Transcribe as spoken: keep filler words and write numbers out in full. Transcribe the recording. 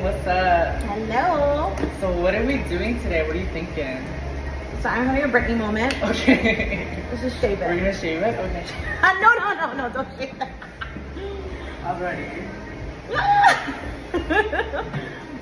what's up? Hello. So what are we doing today? What are you thinking? So I'm having a Britney moment. Okay. Let's just shave it. We're gonna shave it? Okay. Uh, no, no, no, no, don't shave that. I'm ready.